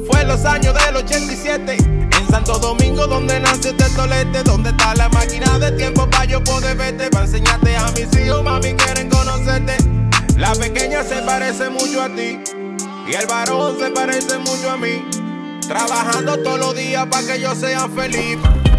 Fue en los años del 87, en Santo Domingo donde nació este tolete. Donde está la máquina de tiempo para yo poder verte, para enseñarte a mis hijos, mami, quieren conocerte. La pequeña se parece mucho a ti y el varón se parece mucho a mí, trabajando todos los días para que yo sea feliz.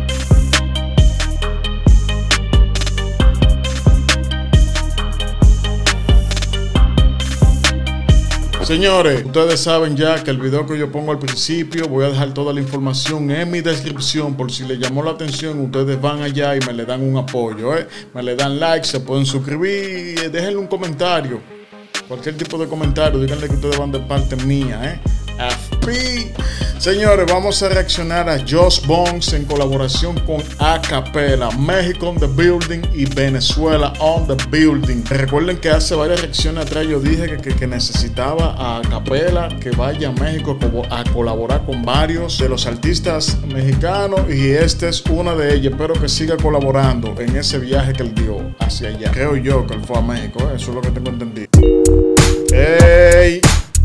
Señores, ustedes saben ya que el video que yo pongo al principio, voy a dejar toda la información en mi descripción. Por si les llamó la atención, ustedes van allá y me le dan un apoyo, me le dan like, se pueden suscribir, déjenle un comentario, cualquier tipo de comentario, díganle que ustedes van de parte mía, FP. Señores, vamos a reaccionar a Josh Bones en colaboración con Acapella, México on the building y Venezuela on the building. Recuerden que hace varias reacciones atrás yo dije que necesitaba a Acapella que vaya a México a colaborar con varios de los artistas mexicanos y esta es una de ellas. Espero que siga colaborando en ese viaje que él dio hacia allá. Creo yo que él fue a México, eso es lo que tengo entendido. ¡Ey!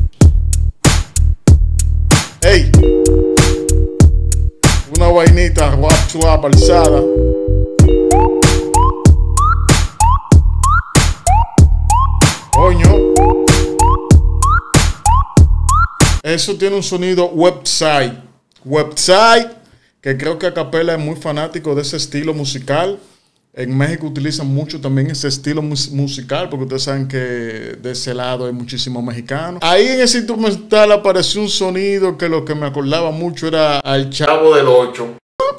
¡Ey! Una vainita rap alzada. Coño. Eso tiene un sonido website. Que creo que Acapella es muy fanático de ese estilo musical. En México utilizan mucho también ese estilo musical, porque ustedes saben que de ese lado hay muchísimos mexicanos. Ahí en ese instrumental apareció un sonido que lo que me acordaba mucho era al Chavo del 8.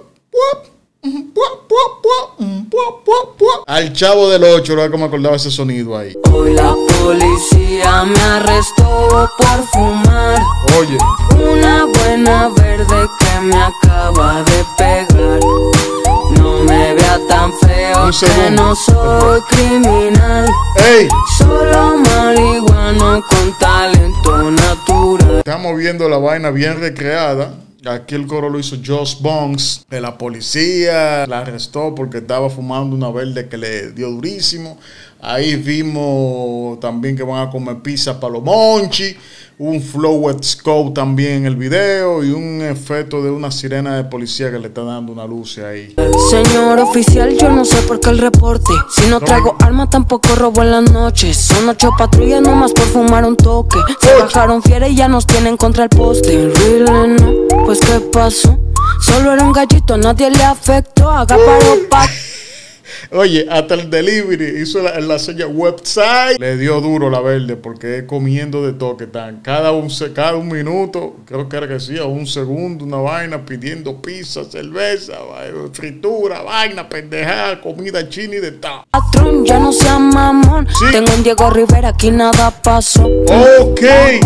Al Chavo del 8 era que me acordaba ese sonido ahí. Hoy la policía me arrestó por fumar. Oye. Una buena verde que me acaba de pegar. No me vea tan feo que no soy criminal. ¡Ey! Solo marihuano con talento natural. Estamos viendo la vaina bien recreada. Aquí el coro lo hizo Josh Bones. La policía la arrestó porque estaba fumando una verde que le dio durísimo. Ahí vimos también que van a comer pizza para los monchis. Un flow scope también en el video. Y un efecto de una sirena de policía que le está dando una luz ahí. Señor oficial, yo no sé por qué el reporte. Si no traigo arma tampoco robo en las noches. Son 8 patrullas nomás por fumar un toque. Se bajaron fieras y ya nos tienen contra el poste. Really no, pues qué pasó. Solo era un gallito, a nadie le afectó. Haga paro pa. Oye, hasta el delivery hizo la seña website. Le dio duro la verde porque es comiendo de toque tan. Cada un minuto, creo que era que sí, o un segundo, una vaina pidiendo pizza, cerveza, fritura, vaina, pendejada, comida china y de tal. Patrón, ya no sea mamón. Sí. Tengo un Diego Rivera, aquí nada pasó. Ok.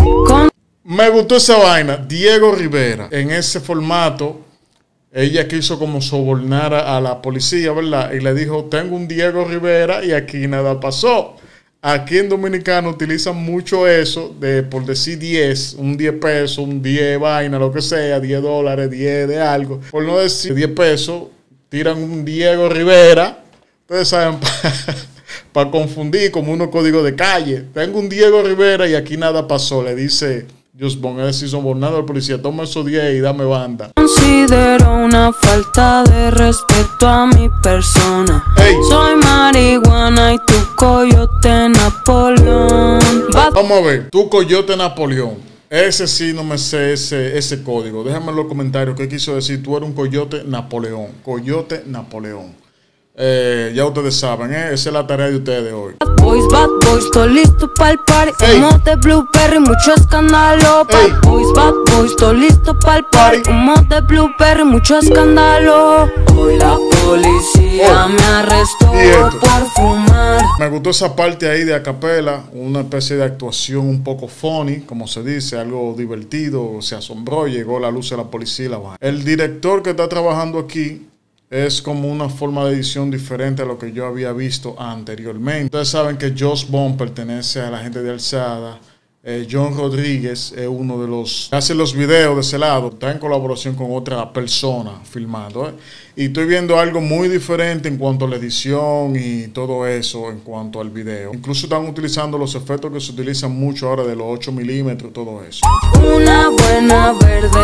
Me gustó esa vaina. Diego Rivera, en ese formato. Ella quiso como sobornar a la policía, ¿verdad? Y le dijo, tengo un Diego Rivera y aquí nada pasó. Aquí en Dominicano utilizan mucho eso de, por decir 10, un 10 pesos, un 10 vaina, lo que sea, 10 dólares, 10 de algo. Por no decir 10 pesos, tiran un Diego Rivera. Ustedes saben, para confundir como unos códigos de calle. Tengo un Diego Rivera y aquí nada pasó, le dice Josh Bones, es decir, sobornando al policía. Toma esos 10 y dame banda. Considero una falta de respeto a mi persona. Ey. Soy marihuana y tu coyote Napoleón. Vamos a ver, tu coyote Napoleón. Ese sí no me sé ese código. Déjame en los comentarios qué quiso decir. Tú eres un coyote Napoleón. Coyote Napoleón. Ya ustedes saben, esa es la tarea de ustedes hoy. Bad boys, todo listo para el party. Humo de blueberry, mucho escándalo. Bad boys, todo listo para el party. Humo de blueberry, mucho escándalo. Hoy la policía me arrestó por fumar. Me gustó esa parte ahí de Acapella, una especie de actuación un poco funny, como se dice, algo divertido. Se asombró, llegó la luz de la policía y la vaina. El director que está trabajando aquí es como una forma de edición diferente a lo que yo había visto anteriormente. Ustedes saben que Josh Bones pertenece a la gente de Alzada. John Rodríguez es uno de los que hace los videos de ese lado. Está en colaboración con otra persona filmando. Y estoy viendo algo muy diferente en cuanto a la edición y todo eso en cuanto al video. Incluso están utilizando los efectos que se utilizan mucho ahora de los 8 milímetros y todo eso. Una buena verde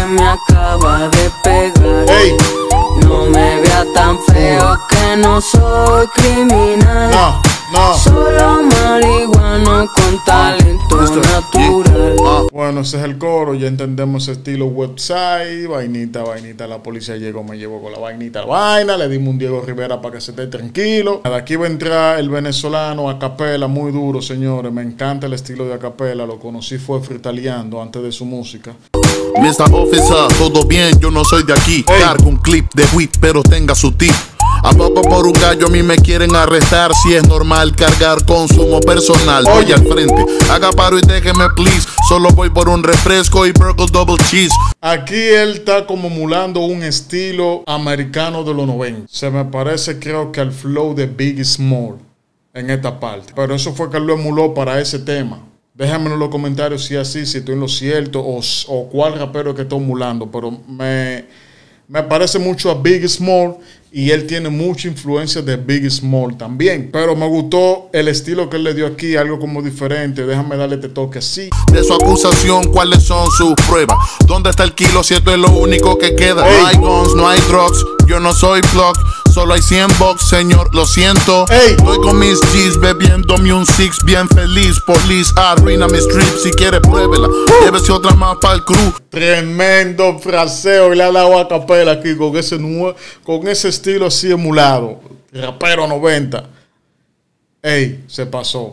me acaba de pegar. Ey. No me vea tan feo que no soy criminal. No. Solo marihuano con talento natural. Bueno, ese es el coro. Ya entendemos ese estilo website. Vainita. La policía llegó, me llevó con la vainita. Vaina, le dimos un Diego Rivera para que se esté tranquilo. De aquí va a entrar el venezolano a capela, muy duro, señores. Me encanta el estilo de a capela. Lo conocí fue freestyleando antes de su música. Mr. Officer, todo bien, yo no soy de aquí. Cargo un clip de whip, pero tenga su tip. ¿A poco por un gallo a mí me quieren arrestar? Si es normal cargar consumo personal. Voy al frente, haga paro y déjeme please. Solo voy por un refresco y burger double cheese. Aquí él está como emulando un estilo americano de los 90. Se me parece, creo que al flow de Biggie Small en esta parte. Pero eso fue que él lo emuló para ese tema. Déjame en los comentarios si es así, si estoy en lo cierto o cuál rapero que estoy emulando. Pero me parece mucho a Biggie Small y él tiene mucha influencia de Biggie Small también. Pero me gustó el estilo que él le dio aquí, algo como diferente. Déjame darle este toque así. De su acusación, ¿cuáles son sus pruebas? ¿Dónde está el kilo si esto es lo único que queda? Ey. No hay guns, no hay drugs, yo no soy plug. Solo hay 100 bucks, señor, lo siento. Ey. Estoy con mis G's bebiéndome un six bien feliz. Police arruina mi strip, si quiere pruébela. Llévese otra más para el crew. Tremendo fraseo y le ha dado a capela aquí con ese estilo así emulado. Rapero 90. Ey, se pasó.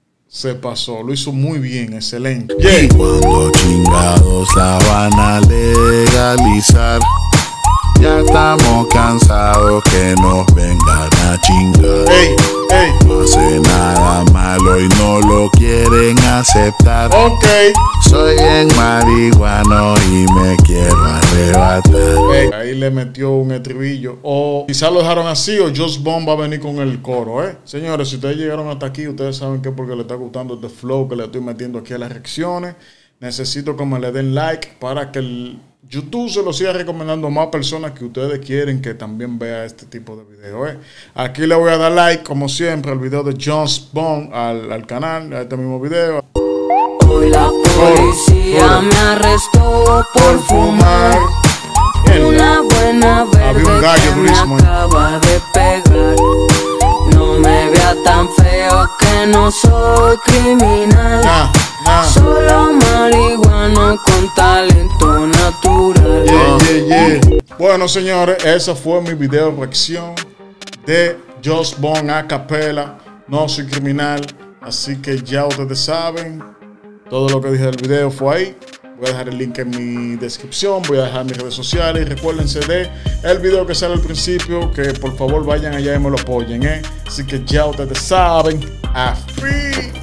Lo hizo muy bien, excelente. Y cuando chingados la van a legalizar. Ya estamos cansados que nos vengan a chingar. Ey. No hace nada malo y no lo quieren aceptar. Ok. Soy en marihuano y me quiero arrebatar. Ey, ahí le metió un estribillo. O quizás lo dejaron así o Just Bomb va a venir con el coro, Señores, si ustedes llegaron hasta aquí, ustedes saben que es porque les está gustando este flow que le estoy metiendo aquí a las reacciones. Necesito que me le den like para que el YouTube se lo siga recomendando a más personas que ustedes quieren que también vea este tipo de videos. Aquí le voy a dar like, como siempre, al video de Just Bomb, al canal, a este mismo video. Hoy la policía me arrestó por fumar una buena verde un gallo que durísimo, me acaba de pegar. No me vea tan feo que no soy criminal. Solo marihuano con talento natural. Yeah. Bueno, señores, esa fue mi video reacción de Just Bomb a capela. No soy criminal, así que ya ustedes saben. Todo lo que dije del video fue ahí. Voy a dejar el link en mi descripción. Voy a dejar mis redes sociales. Y recuérdense de el video que sale al principio. Que por favor vayan allá y me lo apoyen, Así que ya ustedes saben. A free.